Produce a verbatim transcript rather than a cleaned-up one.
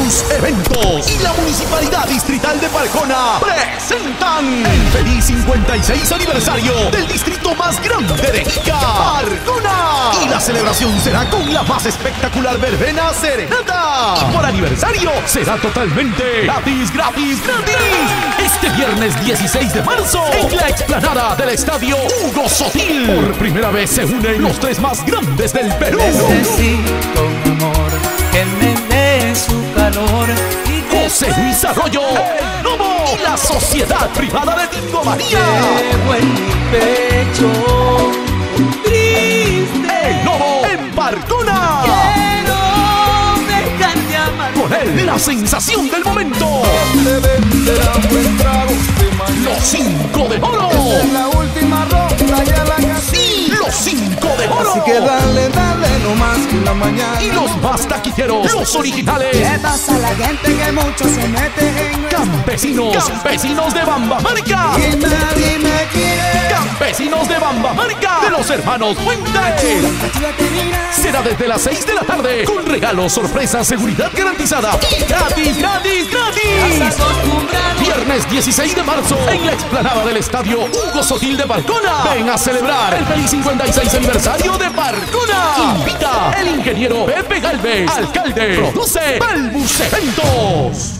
Balbus Eventos y la Municipalidad Distrital de Parcona presentan el feliz cincuenta y seis aniversario del distrito más grande de Ica, Parcona. Y la celebración será con la más espectacular verbena serenata. Y por aniversario será totalmente gratis, gratis, gratis. Este viernes dieciséis de marzo, en la explanada del estadio Hugo Sotil, por primera vez se unen los tres más grandes del Perú. Necesito un amor que me dé su calor y que José Luis Arroyo, el Nomo y la Sociedad Privada de Tingo María. llevo en mi pecho triste. El Nomo en Parcona. Quiero dejar de amar. Con él, la sensación del momento. Los cinco de oro. La última ronda ya la Sí, los cinco de oro. Así que dale, dale, no más que la mañana. Y los más taquilleros, los originales. ¿Qué pasa la gente que mucho se mete en Campesinos, campesinos de Bamba Marca. Y nadie me quiere. Campesinos de Bamba Marca, de los hermanos Fuentes. Será desde las seis de la tarde, con regalos, sorpresas, seguridad garantizada y gratis, gratis, gratis. Acostumbrado. Viernes dieciséis de marzo, en la explanada del estadio Hugo Sotil de Parcona. Ven a celebrar el feliz cincuenta y seis aniversario de Parcona. Invita el ingeniero Pepe Galvez. Alcalde. Produce Balbus Eventos.